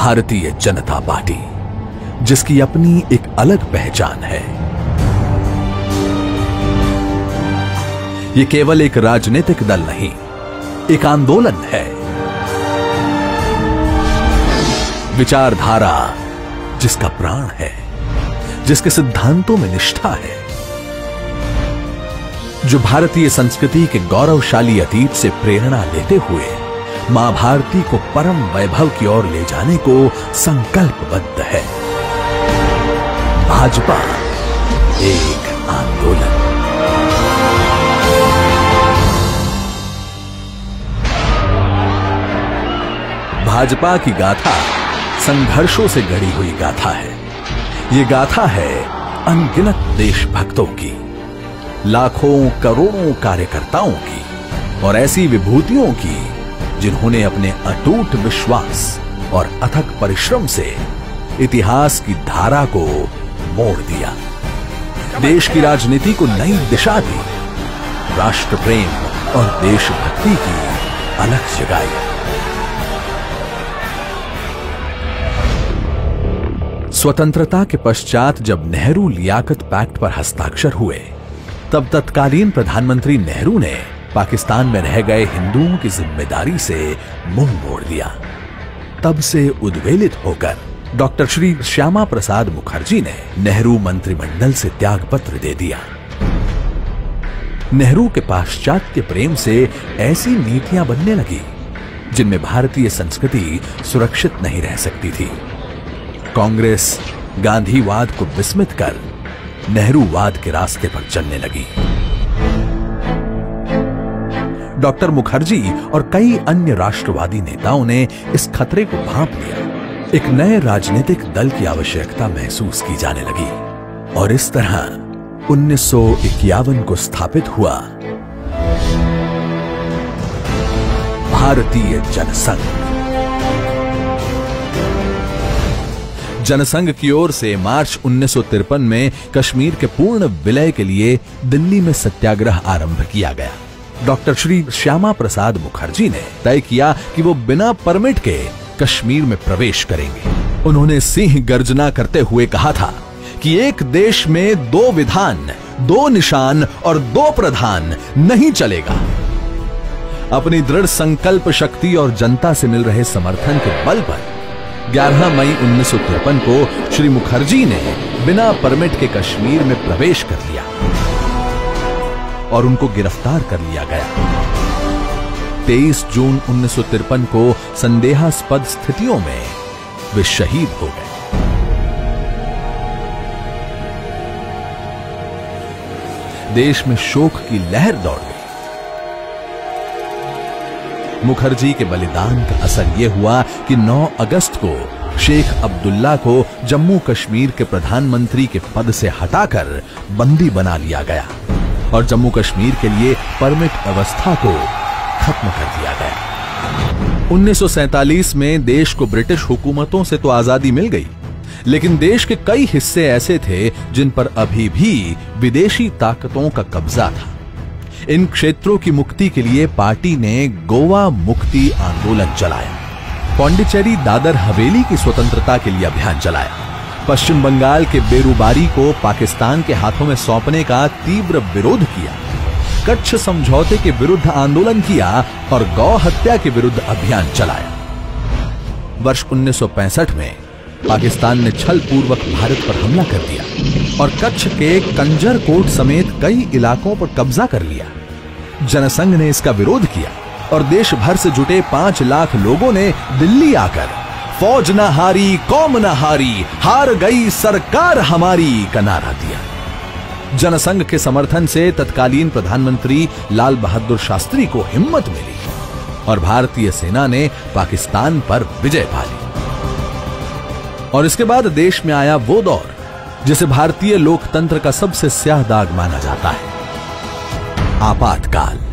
Bharatiya Janata party, जिसकी अपनी एक अलग पहचान है। ये केवल एक राजनीतिक दल नहीं, एक आंदोलन है। विचारधारा जिसका प्राण है, जिसके सिद्धांतों में निष्ठा है, जो भारतीय संस्कृति के गौरवशाली अतीत से प्रेरणा लेते हुए मां भारती को परम वैभव की ओर ले जाने को संकल्पबद्ध है। भाजपा एक आंदोलन। भाजपा की गाथा संघर्षों से गढ़ी हुई गाथा है। ये गाथा है अनगिनत देशभक्तों की, लाखों करोड़ों कार्यकर्ताओं की और ऐसी विभूतियों की जिन्होंने अपने अटूट विश्वास और अथक परिश्रम से इतिहास की धारा को मोड़ दिया, देश की राजनीति को नई दिशा दी, राष्ट्र प्रेम और देशभक्ति की अलख जगाई। स्वतंत्रता के पश्चात जब नेहरू लियाकत पैक्ट पर हस्ताक्षर हुए, तब तत्कालीन प्रधानमंत्री नेहरू ने पाकिस्तान में रह गए हिंदुओं की जिम्मेदारी से मुंह मोड़ दिया। तब से उद्वेलित होकर डॉक्टर श्री श्यामा प्रसाद मुखर्जी ने नेहरू मंत्रिमंडल से त्यागपत्र दे दिया। नेहरू के पाश्चात्य प्रेम से ऐसी नीतियां बनने लगी जिनमें भारतीय संस्कृति सुरक्षित नहीं रह सकती थी। कांग्रेस गांधीवाद को विस्मित कर नेहरूवाद के रास्ते पर चलने लगी। डॉक्टर मुखर्जी और कई अन्य राष्ट्रवादी नेताओं ने इस खतरे को भांप लिया। एक नए राजनीतिक दल की आवश्यकता महसूस की जाने लगी और इस तरह 1951 को स्थापित हुआ भारतीय जनसंघ। जनसंघ की ओर से मार्च 1953 में कश्मीर के पूर्ण विलय के लिए दिल्ली में सत्याग्रह आरंभ किया गया। डॉक्टर श्री श्यामा प्रसाद मुखर्जी ने तय किया कि वो बिना परमिट के कश्मीर में प्रवेश करेंगे। उन्होंने सिंह गर्जना करते हुए कहा था कि एक देश में दो विधान, दो निशान और दो प्रधान नहीं चलेगा। अपनी दृढ़ संकल्प शक्ति और जनता से मिल रहे समर्थन के बल पर 11 मई 1953 को श्री मुखर्जी ने बिना परमिट के कश्मीर में प्रवेश कर लिया और उनको गिरफ्तार कर लिया गया। 23 जून 1953 को संदेहास्पद स्थितियों में वे शहीद हो गए। देश में शोक की लहर दौड़ गई। मुखर्जी के बलिदान का असर यह हुआ कि 9 अगस्त को शेख अब्दुल्ला को जम्मू कश्मीर के प्रधानमंत्री के पद से हटाकर बंदी बना लिया गया और जम्मू कश्मीर के लिए परमिट व्यवस्था को खत्म कर दिया गया। 1947 में देश को ब्रिटिश हुकूमतों से तो आजादी मिल गई, लेकिन देश के कई हिस्से ऐसे थे जिन पर अभी भी विदेशी ताकतों का कब्जा था। इन क्षेत्रों की मुक्ति के लिए पार्टी ने गोवा मुक्ति आंदोलन चलाया, पौंडीचेरी दादर हवेली की स्वतंत्रता के लिए अभियान चलाया, पश्चिम बंगाल के बेरुबारी को पाकिस्तान के हाथों में सौंपने का तीव्र विरोध किया, कच्छ समझौते के विरुद्ध आंदोलन किया और गौ हत्या के विरुद्ध अभियान चलाया। वर्ष 1965 में पाकिस्तान ने छल पूर्वक भारत पर हमला कर दिया और कच्छ के कंजर कोट समेत कई इलाकों पर कब्जा कर लिया। जनसंघ ने इसका विरोध किया और देश भर से जुटे 5 लाख लोगों ने दिल्ली आकर फौज न हारी, कौम न हारी, हार गई सरकार हमारी का नारा दिया। जनसंघ के समर्थन से तत्कालीन प्रधानमंत्री लाल बहादुर शास्त्री को हिम्मत मिली और भारतीय सेना ने पाकिस्तान पर विजय पा ली। और इसके बाद देश में आया वो दौर जिसे भारतीय लोकतंत्र का सबसे स्याह दाग माना जाता है, आपातकाल।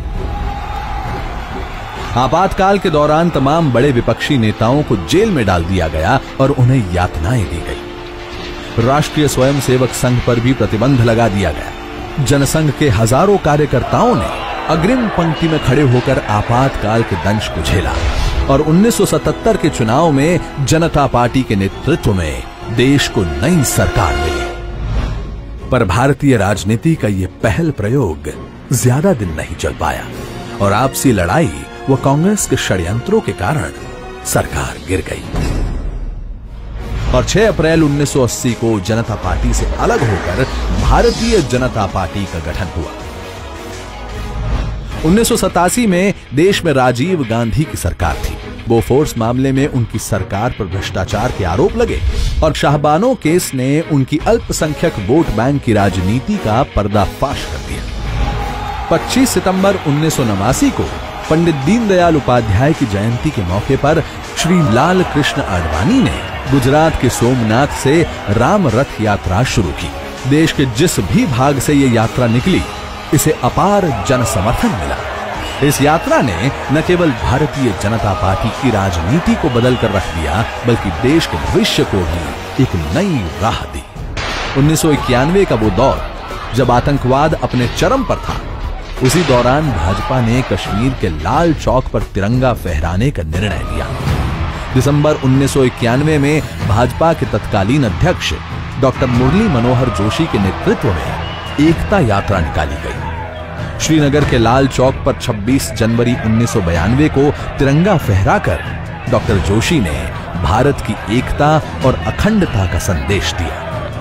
आपातकाल के दौरान तमाम बड़े विपक्षी नेताओं को जेल में डाल दिया गया और उन्हें यातनाएं दी गई। राष्ट्रीय स्वयंसेवक संघ पर भी प्रतिबंध लगा दिया गया। जनसंघ के हजारों कार्यकर्ताओं ने अग्रिम पंक्ति में खड़े होकर आपातकाल के दंश को झेला और 1977 के चुनाव में जनता पार्टी के नेतृत्व में देश को नई सरकार मिली। पर भारतीय राजनीति का यह पहल प्रयोग ज्यादा दिन नहीं चल पाया और आपसी लड़ाई व कांग्रेस के षड्यंत्रों के कारण सरकार गिर गई और 6 अप्रैल 1980 को जनता पार्टी से अलग होकर भारतीय जनता पार्टी का गठन हुआ। 1987 में देश में राजीव गांधी की सरकार थी। बोफोर्स मामले में उनकी सरकार पर भ्रष्टाचार के आरोप लगे और शाहबानो केस ने उनकी अल्पसंख्यक वोट बैंक की राजनीति का पर्दाफाश कर दिया। 25 सितंबर 1989 को पंडित दीनदयाल उपाध्याय की जयंती के मौके पर श्री लाल कृष्ण आडवाणी ने गुजरात के सोमनाथ से राम रथ यात्रा शुरू की। देश के जिस भी भाग से ये यात्रा निकली, इसे अपार जन समर्थन मिला। इस यात्रा ने न केवल भारतीय जनता पार्टी की राजनीति को बदल कर रख दिया, बल्कि देश के भविष्य को भी एक नई राह दी। 1991 का वो दौर जब आतंकवाद अपने चरम पर था, उसी दौरान भाजपा ने कश्मीर के लाल चौक पर तिरंगा फहराने का निर्णय लिया। दिसंबर 1991 में भाजपा के तत्कालीन अध्यक्ष डॉक्टर मुरली मनोहर जोशी के नेतृत्व में एकता यात्रा निकाली गई। श्रीनगर के लाल चौक पर 26 जनवरी 1992 को तिरंगा फहराकर डॉक्टर जोशी ने भारत की एकता और अखंडता का संदेश दिया।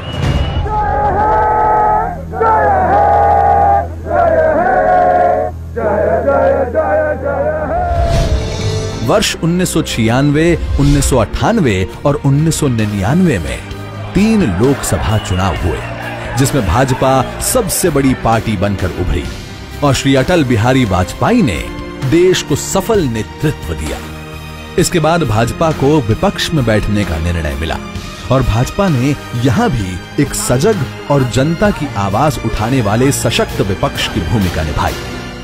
वर्ष 1996, 1998 और 1999 में 3 लोकसभा चुनाव हुए, जिसमें भाजपा सबसे बड़ी पार्टी बनकर उभरी और श्री अटल बिहारी वाजपेयी ने देश को सफल नेतृत्व दिया। इसके बाद भाजपा को विपक्ष में बैठने का निर्णय मिला और भाजपा ने यहां भी एक सजग और जनता की आवाज उठाने वाले सशक्त विपक्ष की भूमिका निभाई।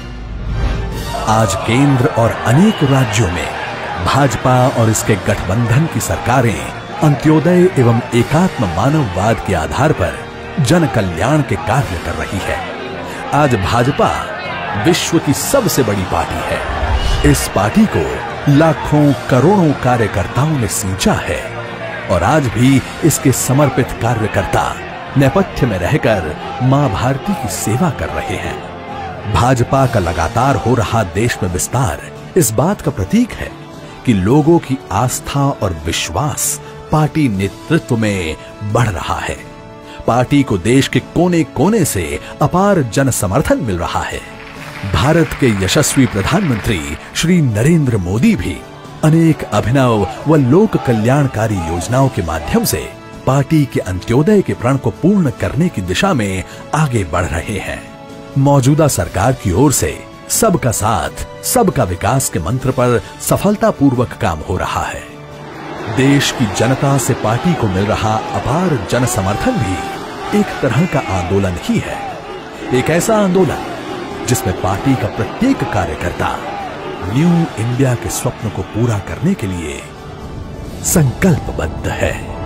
आज केंद्र और अनेक राज्यों में भाजपा और इसके गठबंधन की सरकारें अंत्योदय एवं एकात्म मानववाद के आधार पर जन कल्याण के कार्य कर रही है। आज भाजपा विश्व की सबसे बड़ी पार्टी है। इस पार्टी को लाखों करोड़ों कार्यकर्ताओं ने सींचा है और आज भी इसके समर्पित कार्यकर्ता नेपथ्य में रहकर मां भारती की सेवा कर रहे हैं। भाजपा का लगातार हो रहा देश में विस्तार इस बात का प्रतीक है कि लोगों की आस्था और विश्वास पार्टी नेतृत्व में बढ़ रहा है। पार्टी को देश के कोने कोने से अपार जन समर्थन मिल रहा है। भारत के यशस्वी प्रधानमंत्री श्री नरेंद्र मोदी भी अनेक अभिनव व लोक कल्याणकारी योजनाओं के माध्यम से पार्टी के अंत्योदय के प्रण को पूर्ण करने की दिशा में आगे बढ़ रहे हैं। मौजूदा सरकार की ओर से सबका साथ, सबका विकास के मंत्र पर सफलतापूर्वक काम हो रहा है। देश की जनता से पार्टी को मिल रहा अपार जन समर्थन भी एक तरह का आंदोलन ही है। एक ऐसा आंदोलन जिसमें पार्टी का प्रत्येक कार्यकर्ता न्यू इंडिया के स्वप्न को पूरा करने के लिए संकल्पबद्ध है।